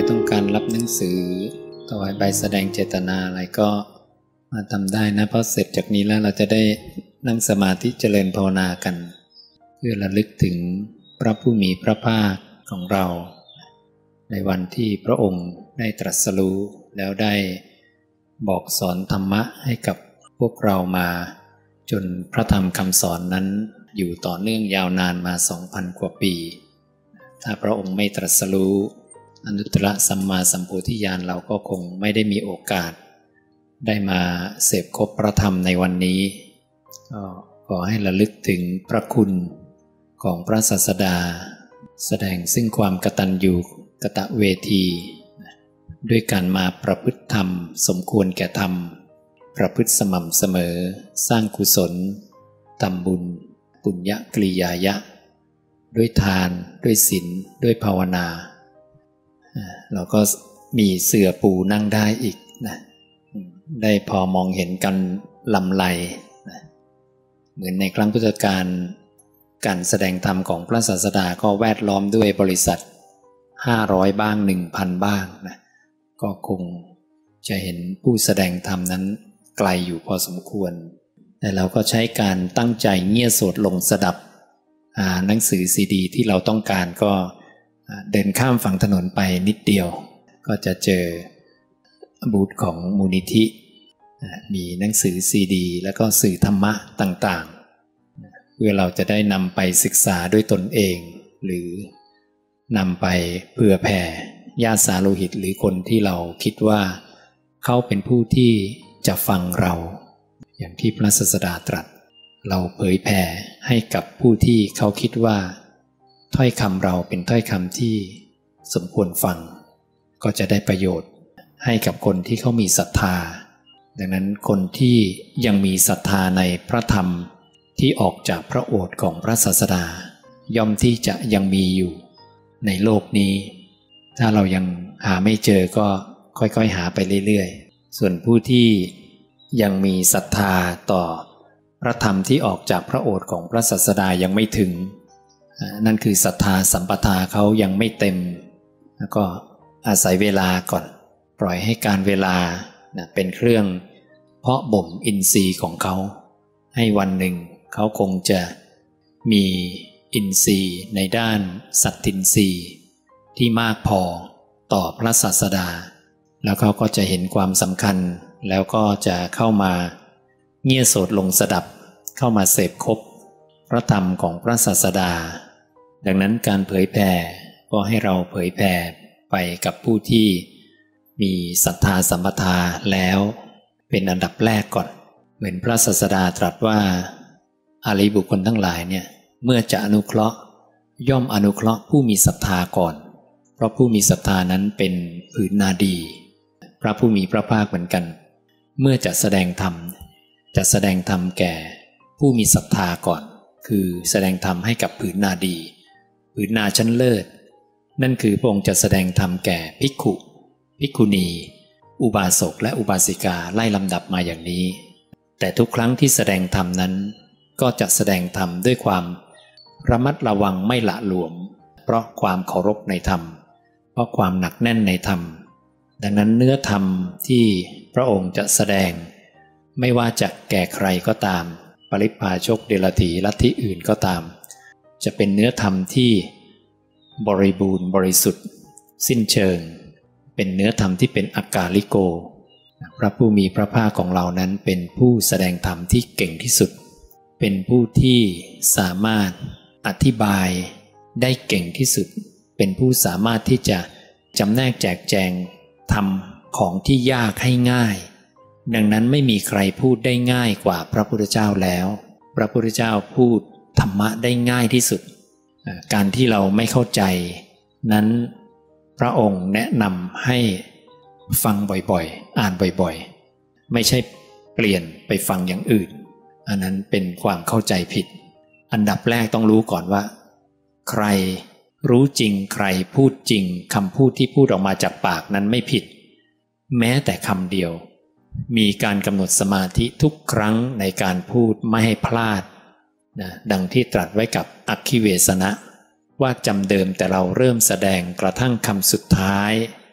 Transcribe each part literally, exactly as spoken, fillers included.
ต้องการรับหนังสือถวายใบแสดงเจตนาอะไรก็มาทำได้นะเพราะเสร็จจากนี้แล้วเราจะได้นั่งสมาธิเจริญภาวนากันเพื่อระลึกถึงพระผู้มีพระภาคของเราในวันที่พระองค์ได้ตรัสรู้แล้วได้บอกสอนธรรมะให้กับพวกเรามาจนพระธรรมคำสอนนั้นอยู่ต่อเนื่องยาวนานมา สองพัน กว่าปีถ้าพระองค์ไม่ตรัสรู้อนุตตรสัมมาสัมโพธิญาณเราก็คงไม่ได้มีโอกาสได้มาเสพคบพระธรรมในวันนี้ก็ขอให้ระลึกถึงพระคุณของพระศาสดาแสดงซึ่งความกตัญญูกตเวทีด้วยการมาประพฤติธรรมสมควรแก่ธรรมประพฤติสม่ำเสมอสร้างกุศลทำบุญปุญญกริยายะด้วยทานด้วยศีลด้วยภาวนาเราก็มีเสื่อปูนั่งได้อีกนะได้พอมองเห็นกันลำไรนะเหมือนในครั้งพุทธกาลการแสดงธรรมของพระศาสดาก็แวดล้อมด้วยบริษัทห้าร้อยบ้าง หนึ่งพัน บ้างนะก็คงจะเห็นผู้แสดงธรรมนั้นไกลอยู่พอสมควรแต่เราก็ใช้การตั้งใจเงี่ยโสดลงสดับหนังสือซีดีที่เราต้องการก็เดินข้ามฝั่งถนนไปนิดเดียวก็จะเจอบูธของมูลนิธิมีหนังสือซีดีแล้วก็สื่อธรรมะต่างๆเพื่อเราจะได้นำไปศึกษาด้วยตนเองหรือนำไปเผื่อแผ่ญาติสาโลหิตหรือคนที่เราคิดว่าเขาเป็นผู้ที่จะฟังเราอย่างที่พระศาสดาตรัสเราเผยแผ่ให้กับผู้ที่เขาคิดว่าถ้อยคำเราเป็นถ้อยคำที่สมควรฟังก็จะได้ประโยชน์ให้กับคนที่เขามีศรัทธาดังนั้นคนที่ยังมีศรัทธาในพระธรรมที่ออกจากพระโอษฐ์ของพระศาสดาย่อมที่จะยังมีอยู่ในโลกนี้ถ้าเรายังหาไม่เจอก็ค่อยๆหาไปเรื่อยๆส่วนผู้ที่ยังมีศรัทธาต่อพระธรรมที่ออกจากพระโอษฐ์ของพระศาสดายังไม่ถึงนั่นคือศรัทธาสัมปทาเขายังไม่เต็มแล้วก็อาศัยเวลาก่อนปล่อยให้การเวลาเป็นเครื่องเพาะบ่มอินทรีย์ของเขาให้วันหนึ่งเขาคงจะมีอินทรีย์ในด้านสัตตินทรีย์ที่มากพอต่อพระศาสดาแล้วเขาก็จะเห็นความสำคัญแล้วก็จะเข้ามาเงี่ยโสดลงสดับเข้ามาเสพคบพระธรรมของพระศาสดาดังนั้นการเผยแผ่ก็ให้เราเผยแผ่ไปกับผู้ที่มีศรัทธาสัมปทาแล้วเป็นอันดับแรกก่อนเหมือนพระศาสดาตรัสว่าอริยบุคคลทั้งหลายเนี่ยเมื่อจะอนุเคราะห์ย่อมอนุเคราะห์ผู้มีศรัทธาก่อนเพราะผู้มีศรัทธานั้นเป็นผืนนาดีพระผู้มีพระภาคเหมือนกันเมื่อจะแสดงธรรมจะแสดงธรรมแก่ผู้มีศรัทธาก่อนคือแสดงธรรมให้กับผืนนาดีผืนนาชั้นเลิศนั่นคือพระองค์จะแสดงธรรมแก่ภิกขุภิกขุณีอุบาสกและอุบาสิกาไล่ลำดับมาอย่างนี้แต่ทุกครั้งที่แสดงธรรมนั้นก็จะแสดงธรรมด้วยความระมัดระวังไม่ละหลวมเพราะความเคารพในธรรมเพราะความหนักแน่นในธรรมดังนั้นเนื้อธรรมที่พระองค์จะแสดงไม่ว่าจะแก่ใครก็ตามปริพพาชกเดรัจฉีลัทธิอื่นก็ตามจะเป็นเนื้อธรรมที่บริบูรณ์บริสุทธิ์สิ้นเชิงเป็นเนื้อธรรมที่เป็นอากาลิโกพระผู้มีพระภาคของเรานั้นเป็นผู้แสดงธรรมที่เก่งที่สุดเป็นผู้ที่สามารถอธิบายได้เก่งที่สุดเป็นผู้สามารถที่จะจำแนกแจกแจงทำของที่ยากให้ง่ายดังนั้นไม่มีใครพูดได้ง่ายกว่าพระพุทธเจ้าแล้วพระพุทธเจ้าพูดธรรมะได้ง่ายที่สุดการที่เราไม่เข้าใจนั้นพระองค์แนะนำให้ฟังบ่อยๆอ่านบ่อยๆไม่ใช่เปลี่ยนไปฟังอย่างอื่นอันนั้นเป็นความเข้าใจผิดอันดับแรกต้องรู้ก่อนว่าใครรู้จริงใครพูดจริงคำพูดที่พูดออกมาจากปากนั้นไม่ผิดแม้แต่คำเดียวมีการกำหนดสมาธิทุกครั้งในการพูดไม่ให้พลาดนะดังที่ตรัสไว้กับอัคคิเวสนะว่าจำเดิมแต่เราเริ่มแสดงกระทั่งคำสุดท้าย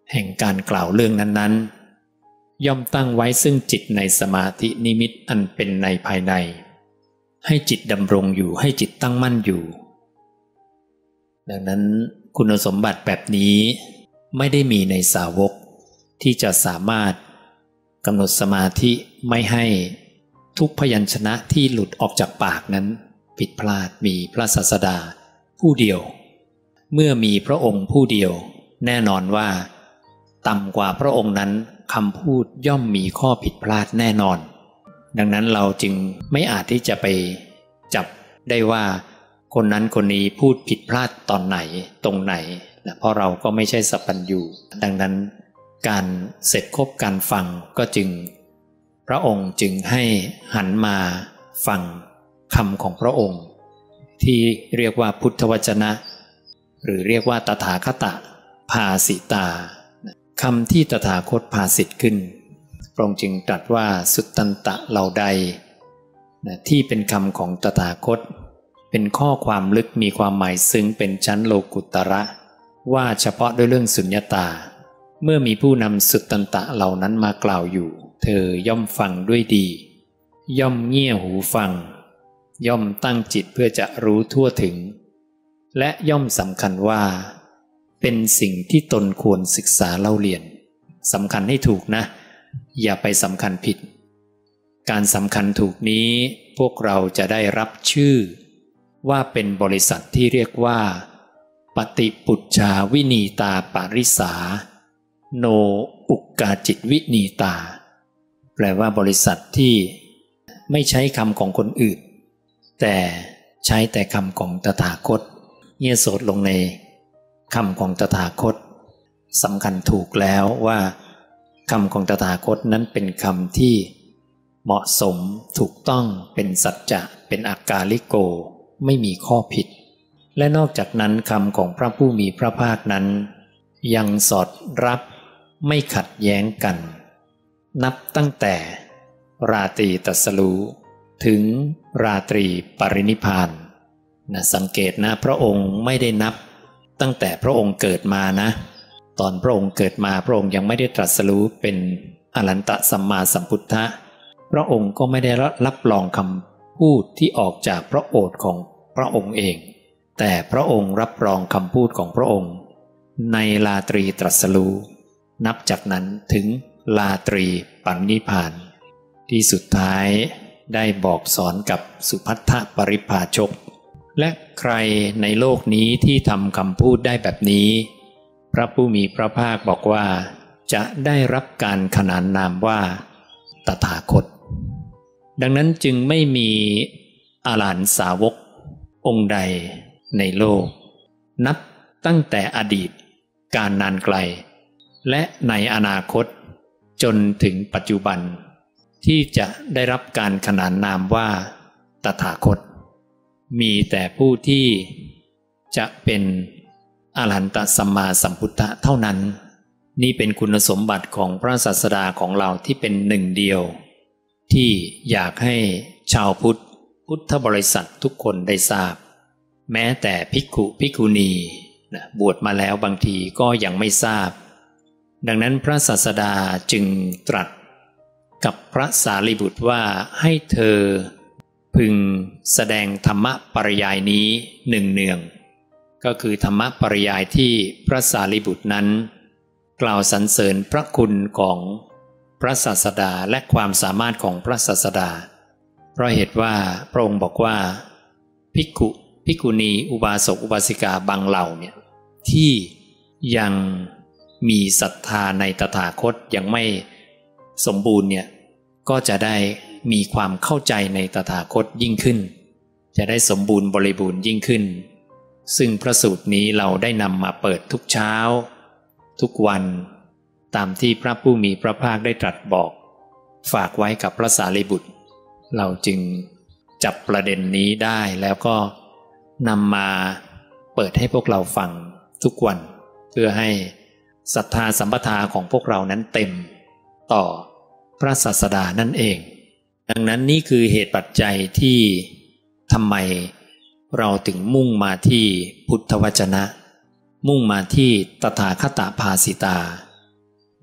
แห่งการกล่าวเรื่องนั้นๆย่อมตั้งไว้ซึ่งจิตในสมาธินิมิตอันเป็นในภายในให้จิตดำรงอยู่ให้จิตตั้งมั่นอยู่ดังนั้นคุณสมบัติแบบนี้ไม่ได้มีในสาวกที่จะสามารถกำหนดสมาธิไม่ให้ทุกพยัญชนะที่หลุดออกจากปากนั้นผิดพลาดมีพระศาสดาผู้เดียวเมื่อมีพระองค์ผู้เดียวแน่นอนว่าต่ำกว่าพระองค์นั้นคำพูดย่อมมีข้อผิดพลาดแน่นอนดังนั้นเราจึงไม่อาจที่จะไปจับได้ว่าคนนั้นคนนี้พูดผิดพลาดตอนไหนตรงไหนนะเพราะเราก็ไม่ใช่สัพพัญญูดังนั้นการเสร็จครบการฟังก็จึงพระองค์จึงให้หันมาฟังคำของพระองค์ที่เรียกว่าพุทธวจนะหรือเรียกว่าตถาคตภาสิตาคำที่ตถาคตภาสิทธิ์ขึ้นพระองค์จึงตรัสว่าสุตตันตะเหล่าใดนะที่เป็นคำของตถาคตเป็นข้อความลึกมีความหมายซึ้งเป็นชั้นโลกุตระว่าเฉพาะด้วยเรื่องสุญญตาเมื่อมีผู้นำสุตตันตะเหล่านั้นมากล่าวอยู่เธอย่อมฟังด้วยดีย่อมเงี่ยหูฟังย่อมตั้งจิตเพื่อจะรู้ทั่วถึงและย่อมสำคัญว่าเป็นสิ่งที่ตนควรศึกษาเล่าเรียนสำคัญให้ถูกนะอย่าไปสำคัญผิดการสำคัญถูกนี้พวกเราจะได้รับชื่อว่าเป็นบริษัทที่เรียกว่าปฏิปุจฉาวินีตาปาริสาโนอุกกาจิตวินีตาแปลว่าบริษัทที่ไม่ใช้คำของคนอื่นแต่ใช้แต่คำของตถาคตเงี่ยโสดลงในคำของตถาคตสำคัญถูกแล้วว่าคำของตถาคตนั้นเป็นคำที่เหมาะสมถูกต้องเป็นสัจจะเป็นอากาลิโกไม่มีข้อผิดและนอกจากนั้นคำของพระผู้มีพระภาคนั้นยังสอดรับไม่ขัดแย้งกันนับตั้งแต่ราตรีตรัสรู้ถึงราตรีปรินิพพานนะสังเกตนะพระองค์ไม่ได้นับตั้งแต่พระองค์เกิดมานะตอนพระองค์เกิดมาพระองค์ยังไม่ได้ตรัสรู้เป็นอรหันตสัมมาสัมพุทธะพระองค์ก็ไม่ได้รับรองคำพูดที่ออกจากพระโอษฐ์ของพระองค์เองแต่พระองค์รับรองคำพูดของพระองค์ในราตรีตรัสรู้นับจากนั้นถึงราตรีปรินิพพานที่สุดท้ายได้บอกสอนกับสุภัททปริภาชกและใครในโลกนี้ที่ทำคำพูดได้แบบนี้พระผู้มีพระภาคบอกว่าจะได้รับการขนานนามว่าตถาคตดังนั้นจึงไม่มีอรหันตสาวกองค์ใดในโลกนับตั้งแต่อดีตการนานไกลและในอนาคตจนถึงปัจจุบันที่จะได้รับการขนานนามว่าตถาคตมีแต่ผู้ที่จะเป็นอรหันตสัมมาสัมพุทธะเท่านั้นนี่เป็นคุณสมบัติของพระศาสดาของเราที่เป็นหนึ่งเดียวที่อยากให้ชาวพุทธพุทธบริษัททุกคนได้ทราบแม้แต่ภิกขุภิกขุณีนะบวชมาแล้วบางทีก็ยังไม่ทราบดังนั้นพระศาสดาจึงตรัสกับพระสารีบุตรว่าให้เธอพึงแสดงธรรมปริยายนี้หนึ่งเนืองก็คือธรรมปริยายที่พระสารีบุตรนั้นกล่าวสรรเสริญพระคุณของพระศาสดาและความสามารถของพระศาสดาเพราะเหตุว่าพระองค์บอกว่าภิกขุภิกขุณีอุบาสกอุบาสิกาบางเหล่าเนี่ยที่ยังมีศรัทธาในตถาคตยังไม่สมบูรณ์เนี่ยก็จะได้มีความเข้าใจในตถาคตยิ่งขึ้นจะได้สมบูรณ์บริบูรณ์ยิ่งขึ้นซึ่งพระสูตรนี้เราได้นำมาเปิดทุกเช้าทุกวันตามที่พระผู้มีพระภาคได้ตรัสบอกฝากไว้กับพระสารีบุตรเราจึงจับประเด็นนี้ได้แล้วก็นำมาเปิดให้พวกเราฟังทุกวันเพื่อให้ศรัทธาสัมปทาของพวกเรานั้นเต็มต่อพระศาสดานั่นเองดังนั้นนี่คือเหตุปัจจัยที่ทำไมเราถึงมุ่งมาที่พุทธวจนะมุ่งมาที่ตถาคตภาสิตา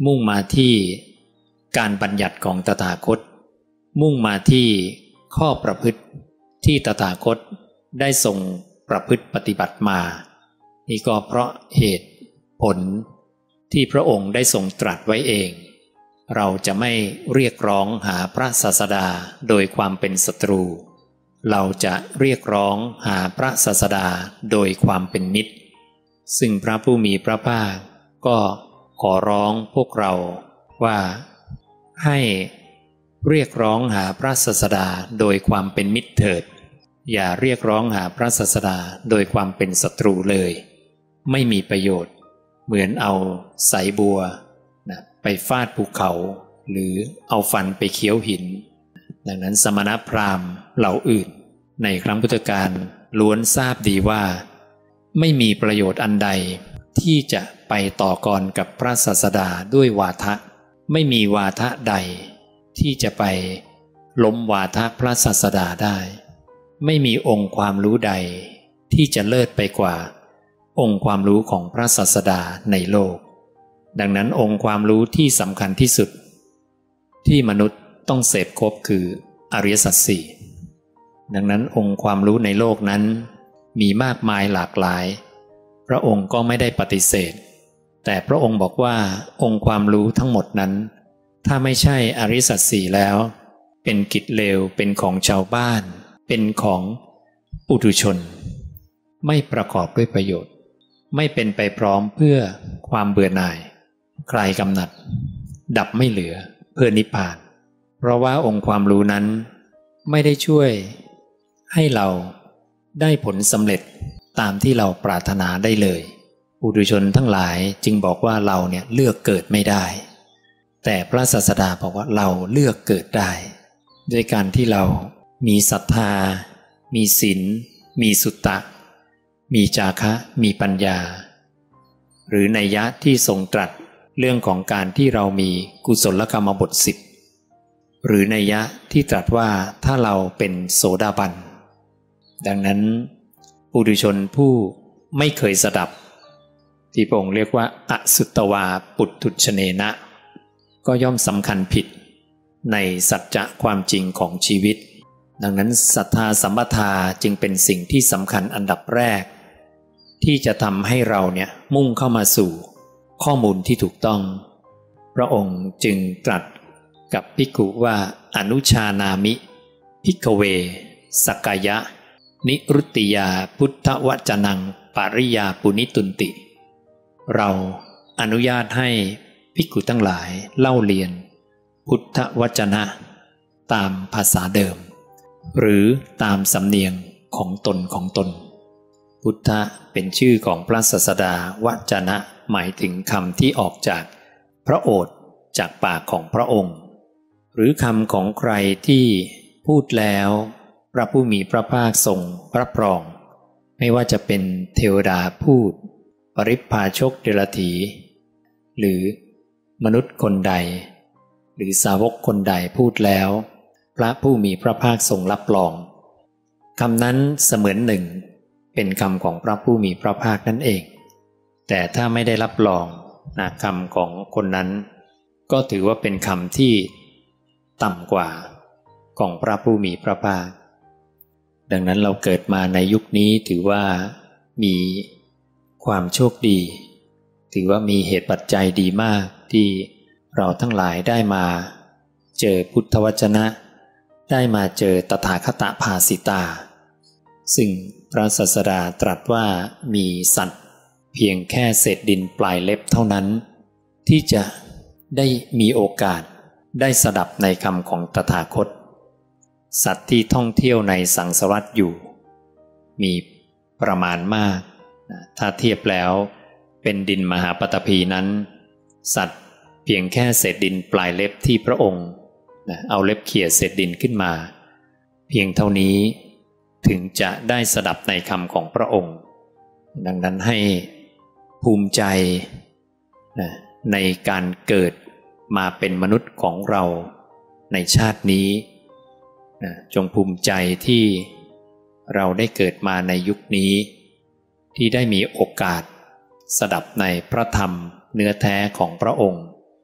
มุ่งมาที่การบัญญัติของตถาคตมุ่งมาที่ข้อประพฤติที่ตถาคตได้ทรงประพฤติปฏิบัติมานี่ก็เพราะเหตุผลที่พระองค์ได้ทรงตรัสไว้เองเราจะไม่เรียกร้องหาพระศาสดาโดยความเป็นศัตรูเราจะเรียกร้องหาพระศาสดาโดยความเป็นมิตรซึ่งพระผู้มีพระภาคก็ขอร้องพวกเราว่าให้เรียกร้องหาพระศาสดาโดยความเป็นมิตรเถิดอย่าเรียกร้องหาพระศาสดาโดยความเป็นศัตรูเลยไม่มีประโยชน์เหมือนเอาสายบัวนะไปฟาดภูเขาหรือเอาฟันไปเคี้ยวหินดังนั้นสมณพราหมณ์เหล่าอื่นในครั้งพุทธกาลล้วนทราบดีว่าไม่มีประโยชน์อันใดที่จะไปต่อกรกับพระศาสดาด้วยวาทะไม่มีวาทะใดที่จะไปล้มวาทะพระศาสดาได้ไม่มีองค์ความรู้ใดที่จะเลิศไปกว่าองค์ความรู้ของพระศาสดาในโลกดังนั้นองค์ความรู้ที่สำคัญที่สุดที่มนุษย์ต้องเสพครบคืออริยสัจสี่ดังนั้นองค์ความรู้ในโลกนั้นมีมากมายหลากหลายพระองค์ก็ไม่ได้ปฏิเสธแต่พระองค์บอกว่าองค์ความรู้ทั้งหมดนั้นถ้าไม่ใช่อริยสัจสี่แล้วเป็นกิจเลวเป็นของชาวบ้านเป็นของปุถุชนไม่ประกอบด้วยประโยชน์ไม่เป็นไปพร้อมเพื่อความเบื่อหน่ายคลายกำหนัดดับไม่เหลือเพื่อนิพพานเพราะว่าองค์ความรู้นั้นไม่ได้ช่วยให้เราได้ผลสำเร็จตามที่เราปรารถนาได้เลยปุถุชนทั้งหลายจึงบอกว่าเราเนี่ยเลือกเกิดไม่ได้แต่พระศาสดาบอกว่าเราเลือกเกิดได้ด้วยการที่เรามีศรัทธามีศีลมีสุตตะมีจาคะมีปัญญาหรือนัยยะที่ทรงตรัสเรื่องของการที่เรามีกุศลกรรมบทสิบหรือนัยยะที่ตรัสว่าถ้าเราเป็นโสดาบันดังนั้นปุถุชนผู้ไม่เคยสดับที่พระองค์เรียกว่าอสุตตวาปุถุชเนนะก็ย่อมสำคัญผิดในสัจจะความจริงของชีวิตดังนั้นศรัทธาสัมปทาจึงเป็นสิ่งที่สำคัญอันดับแรกที่จะทำให้เราเนี่ยมุ่งเข้ามาสู่ข้อมูลที่ถูกต้องพระองค์จึงตรัสกับภิกขุว่าอนุชานามิภิกขเวสักกายะนิรุตติยาพุทธวจนังปริยาปุนิตุนติเราอนุญาตให้ภิกขุทั้งหลายเล่าเรียนพุทธวจนะตามภาษาเดิมหรือตามสำเนียงของตนของตนพุทธะเป็นชื่อของพระศาสดาวจนะหมายถึงคำที่ออกจากพระโอษฐ์จากปากของพระองค์หรือคำของใครที่พูดแล้วพระผู้มีพระภาคทรงรับรองไม่ว่าจะเป็นเทวดาพูดปริพพาชกเดรัจฉีหรือมนุษย์คนใดหรือสาวกคนใดพูดแล้วพระผู้มีพระภาคทรงรับรองคำนั้นเสมือนหนึ่งเป็นคำของพระผู้มีพระภาคนั่นเองแต่ถ้าไม่ได้รับรองนะคำของคนนั้นก็ถือว่าเป็นคำที่ต่ำกว่าของพระผู้มีพระภาคดังนั้นเราเกิดมาในยุคนี้ถือว่ามีความโชคดีถือว่ามีเหตุปัจจัยดีมากที่เราทั้งหลายได้มาเจอพุทธวจนะได้มาเจอตถาคตภาสิตาซึ่งพระศาสดาตรัสว่ามีสัตว์เพียงแค่เศษดินปลายเล็บเท่านั้นที่จะได้มีโอกาสได้สดับในคำของตถาคตสัตว์ที่ท่องเที่ยวในสังสารวัฏอยู่มีประมาณมากถ้าเทียบแล้วเป็นดินมหาปฐพีนั้นสัตว์เพียงแค่เศษดินปลายเล็บที่พระองค์เอาเล็บเขี่ยเศษดินขึ้นมาเพียงเท่านี้ถึงจะได้สดับในคำของพระองค์ดังนั้นให้ภูมิใจในการเกิดมาเป็นมนุษย์ของเราในชาตินี้จงภูมิใจที่เราได้เกิดมาในยุคนี้ที่ได้มีโอกาสสดับในพระธรรมเนื้อแท้ของพระองค์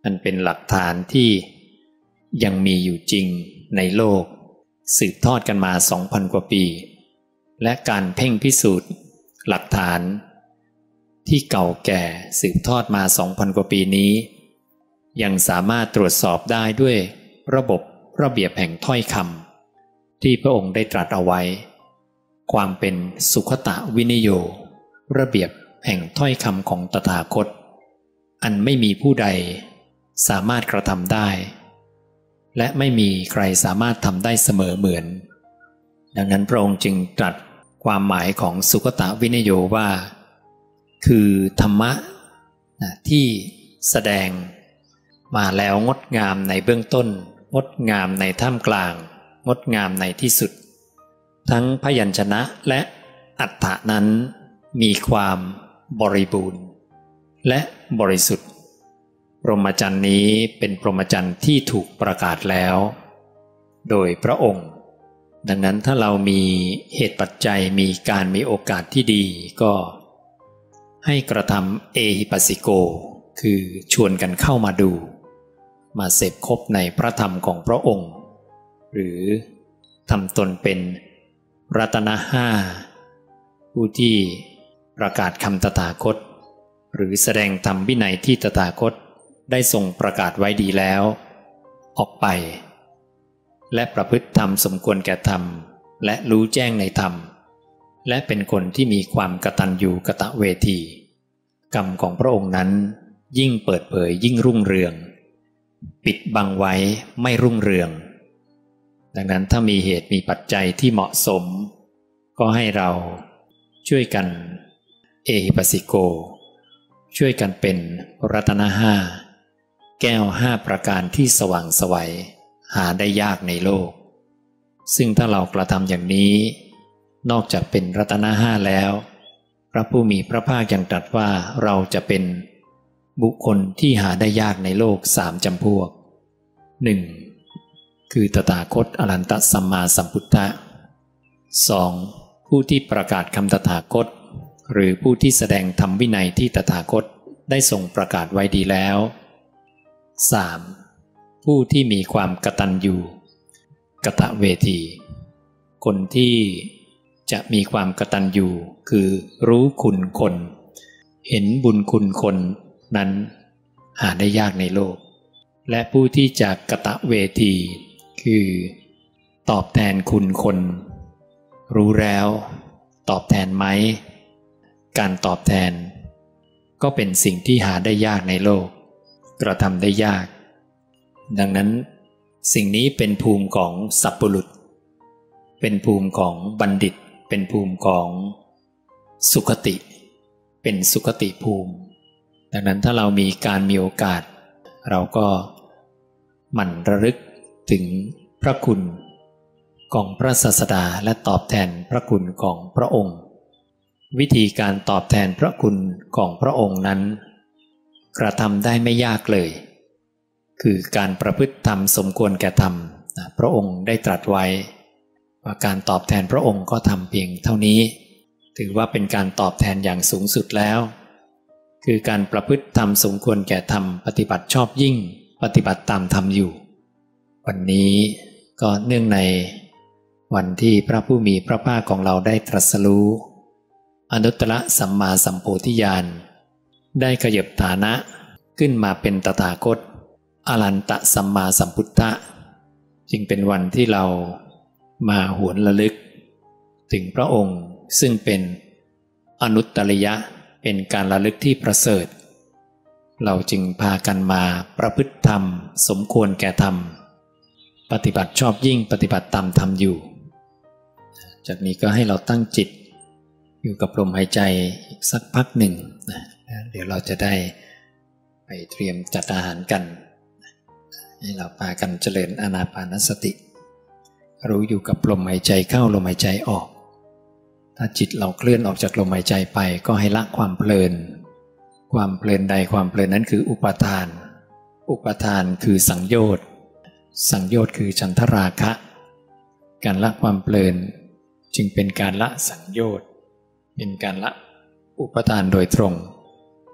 มันเป็นหลักฐานที่ยังมีอยู่จริงในโลกสืบทอดกันมา สองพัน กว่าปีและการเพ่งพิสูจน์หลักฐานที่เก่าแก่สืบทอดมา สองพัน กว่าปีนี้ยังสามารถตรวจสอบได้ด้วยระบบระเบียบแห่งถ้อยคำที่พระองค์ได้ตรัสเอาไว้ความเป็นสุขตวินิโยระเบียบแห่งถ้อยคำของตถาคตอันไม่มีผู้ใดสามารถกระทำได้และไม่มีใครสามารถทำได้เสมอเหมือนดังนั้นพระองค์จึงตรัสความหมายของสุขตวินิโยว่าคือธรรมะที่แสดงมาแล้วงดงามในเบื้องต้นงดงามในท่ามกลางงดงามในที่สุดทั้งพยัญชนะและอรรถะนั้นมีความบริบูรณ์และบริสุทธิ์พรหมจรรย์นี้เป็นพรหมจรรย์ที่ถูกประกาศแล้วโดยพระองค์ดังนั้นถ้าเรามีเหตุปัจจัยมีการมีโอกาสที่ดีก็ให้กระทำเอหิปัสสิโกคือชวนกันเข้ามาดูมาเสพคบในพระธรรมของพระองค์หรือทำตนเป็นรัตนะห้าผู้ที่ประกาศคำตถาคตหรือแสดงธรรมวินัยที่ตถาคตได้ทรงประกาศไว้ดีแล้วออกไปและประพฤติธรรมสมควรแก่ธรรมและรู้แจ้งในธรรมและเป็นคนที่มีความกตัญญูกตเวทีกรรมของพระองค์นั้นยิ่งเปิดเผยยิ่งรุ่งเรืองปิดบังไว้ไม่รุ่งเรืองดังนั้นถ้ามีเหตุมีปัจจัยที่เหมาะสมก็ให้เราช่วยกันเอหิปัสสิโกช่วยกันเป็นรัตนะห้าแก้วห้าประการที่สว่างไสวหาได้ยากในโลกซึ่งถ้าเรากระทำอย่างนี้นอกจากเป็นรัตนะห้าแล้วพระผู้มีพระภาคยังตรัสว่าเราจะเป็นบุคคลที่หาได้ยากในโลกสามจำพวกหนึ่งคือตถาคตอรหันตสัมมาสัมพุทธะสองผู้ที่ประกาศคำตถาคตหรือผู้ที่แสดงธรรมวินัยที่ตถาคตได้ทรงประกาศไว้ดีแล้วสามผู้ที่มีความกตัญญูกตเวทีคนที่จะมีความกตัญญูคือรู้คุณคนเห็นบุญคุณคนนั้นหาได้ยากในโลกและผู้ที่จะกตเวทีคือตอบแทนคุณคนรู้แล้วตอบแทนไหมการตอบแทนก็เป็นสิ่งที่หาได้ยากในโลกกระทำได้ยากดังนั้นสิ่งนี้เป็นภูมิของสัพพุรุษเป็นภูมิของบัณฑิตเป็นภูมิของสุคติเป็นสุคติภูมิดังนั้นถ้าเรามีการมีโอกาสเราก็หมั่นระลึกถึงพระคุณของพระศาสดาและตอบแทนพระคุณของพระองค์วิธีการตอบแทนพระคุณของพระองค์นั้นกระทำได้ไม่ยากเลยคือการประพฤติธรรมสมควรแก่ธรรมพระองค์ได้ตรัสไว้ว่าการตอบแทนพระองค์ก็ทำเพียงเท่านี้ถือว่าเป็นการตอบแทนอย่างสูงสุดแล้วคือการประพฤติธรรมสมควรแก่ธรรมปฏิบัติชอบยิ่งปฏิบัติตามธรรมอยู่วันนี้ก็เนื่องในวันที่พระผู้มีพระภาคของเราได้ตรัสรู้อนุตตรสัมมาสัมโพธิญาณได้ขยับฐานะขึ้นมาเป็นตถาคตอรหันตสัมมาสัมพุทธะจึงเป็นวันที่เรามาหวนระลึกถึงพระองค์ซึ่งเป็นอนุตตริยะเป็นการระลึกที่ประเสริฐเราจึงพากันมาประพฤติธรรมสมควรแก่ธรรมปฏิบัติชอบยิ่งปฏิบัติตามธรรมอยู่จากนี้ก็ให้เราตั้งจิตอยู่กับลมหายใจอีกสักพักหนึ่งนะเดี๋ยวเราจะได้ไปเตรียมจัดอาหารกันให้เราพากันเจริญอานาปานสติรู้อยู่กับลมหายใจเข้าลมหายใจออกถ้าจิตเราเคลื่อนออกจากลมหายใจไปก็ให้ละความเพลินความเพลินใดความเพลินนั้นคืออุปาทานอุปาทานคือสังโยชน์สังโยชน์คือฉันทราคะการละความเพลินจึงเป็นการละสังโยชน์เป็นการละอุปาทานโดยตรงเ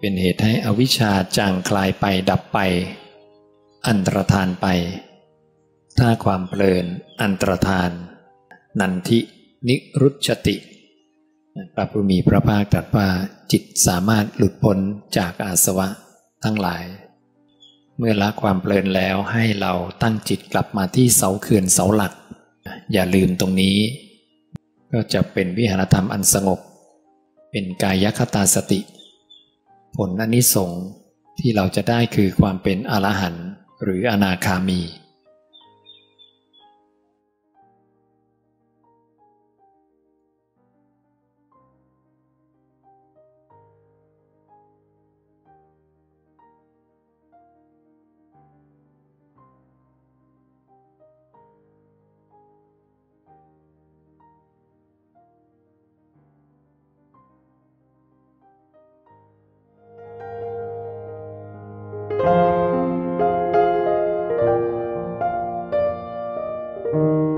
เป็นเหตุให้อวิชชาจางคลายไปดับไปอันตรธานไปถ้าความเพลินอันตรธานนันทินิรุชติพระผู้มีพระภาคตรัสว่าจิตสามารถหลุดพ้นจากอาสวะทั้งหลายเมื่อละความเพลินแล้วให้เราตั้งจิตกลับมาที่เสาเขื่อนเสาหลักอย่าลืมตรงนี้ก็จะเป็นวิหารธรรมอันสงบเป็นกายคตาสติผลอานิสงส์ที่เราจะได้คือความเป็นอรหันต์หรืออนาคามี Thank you.